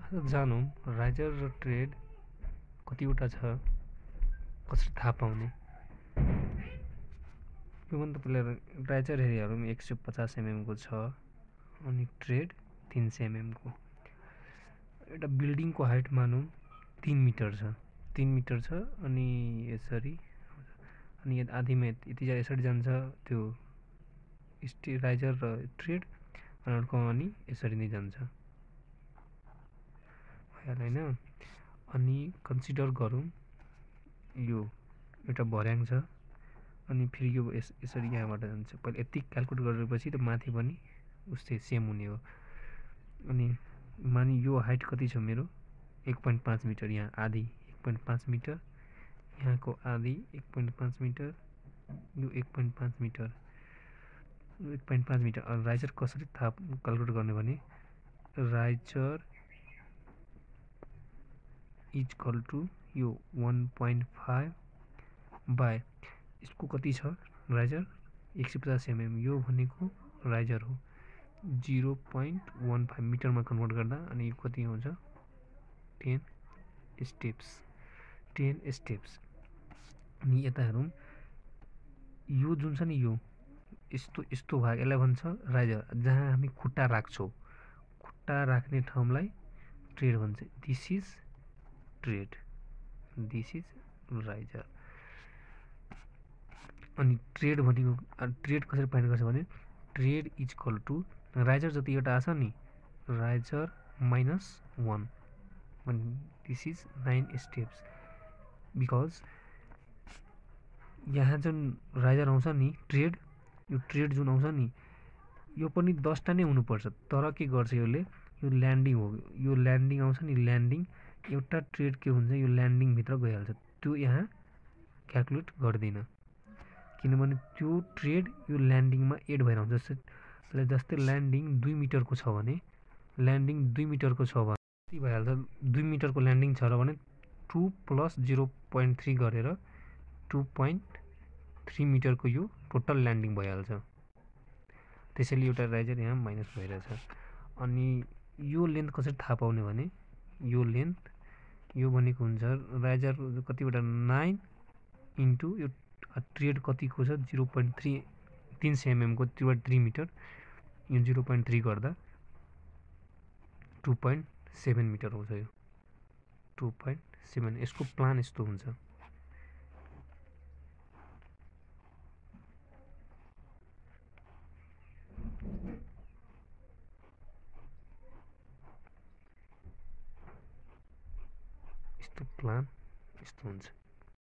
जानौँ riser र trade कतिवटा छ कसरी थाहा पाउने। योभन्दा पहिला राइजर हेरिहालौँ 150 mm को छ अनि ट्रेड 300 mm को। एउटा बिल्डिङको हाइट मानौँ 3 मिटर छ, 3 मिटर छ अनि यसरी अनि आधीमा यति यसरी जान्छ त्यो राइजर र ट्रेड अनि अर्को अनि यसरी नै जान्छ भइहाल्यो हैन। अनि कन्सिडर गरौँ यो एउटा भर्याङ छ अनि फेरि यो यसरी यहाँबाट जान्छ। पहिले यति क्याल्कुलेट गरेपछि त माथि पनि उस्तै सेम हुने हो। अनि मानि यो हाइट कति छ मेरो 1.5 मिटर, यहाँ आधी 1.5 मिटर, यहाँको आधी 1.5 मिटर, यो 1.5 मिटर, यो 1.5 मिटर। अनि राइजर कसरी थाहा क्याल्कुलेट गर्ने भने राइजर इज इक्वल टु यो 1.5 बाई यसको कति छ राइजर 150 mm, यो भनेको राइजर हो 0.15 मिटरमा कन्भर्ट गर्दा अनि यो कति हुन्छ 10 स्टेप्स। अनि यता हेरौँ यो जुन छ नि यो यस्तो भाग यसलाई भन्छ राइजर, जहाँ हामी खुट्टा राख्छौँ, खुट्टा राख्ने ठाउँलाई ट्रेड भन्छ। This is tread, this is riser. अनि ट्रेड भनेको ट्रेड कसरी फाइन्ड गर्छ भने tread is equal to riser जति एउटा आछ नि राइजर माइनस 1 भने दिस इज 9 स्टेप्स। बिकज यहाँ जुन राइजर आउँछ नि ट्रेड, यो ट्रेड जुन आउँछ नि यो पनि 10 टा नै हुनुपर्छ। तर के गर्छ यसले यो ल्यान्डिङ हो, यो ल्यान्डिङ आउँछ नि ल्यान्डिङ, एउटा ट्रेड के हुन्छ यो ल्यान्डिङ भित्र गइहाल्छ, त्यो यहाँ क्याल्कुलेट गर्दैन किनभने त्यो ट्रेड यो ल्यान्डिङमा एड भएर आउँछ। जस्तै ल्यान्डिङ 2 मिटरको छ भने ल्यान्डिङ 2 मिटरको छ भने कति भइहाल्छ 2 मिटरको ल्यान्डिङ छ र भने 2 प्लस 0.3 गरेर 2.3 मिटरको यो टोटल ल्यान्डिङ भइहाल्छ। त्यसैले एउटा राइजर यहाँ माइनस भइरहेछ। अनि यो लेन्थ कसरी थाहा पाउने भने यो लेन्थ यो भनेको हुन्छ राइजर कतिवटा 9 इन्टु यो ट्रेड कतिको छ 0.3 300 mm को 3 मिटर, यो 0.3 गर्दा 2.7 मिटर आउँछ। यो 2.7 यसको प्लान यस्तो हुन्छ। यस्तो प्लान यस्तो हुन्छ।